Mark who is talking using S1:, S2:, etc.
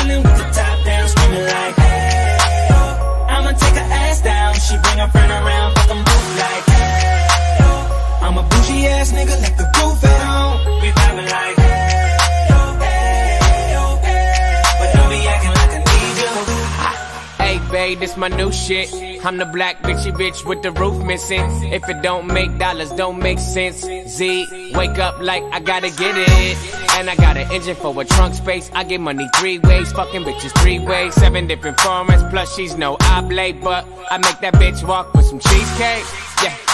S1: Wildin' with the top down, screaming like, hey, oh. I'ma take her ass down. She bring her friend around, fuck 'em both like, hey, oh. I'm a bougie ass nigga, left the roof at home. We vibing like, hey, oh, hey, oh, hey. But don't be acting like I need you.
S2: Hey babe, this my new shit. I'm the black bitchy bitch with the roof missing. If it don't make dollars, don't make sense. Z, wake up like I gotta get it. And I got an engine for a trunk space. I get money 3 ways, fucking bitches 3 ways. 7 different formats, plus she's no oblate. But I make that bitch walk with some cheesecake. Yeah.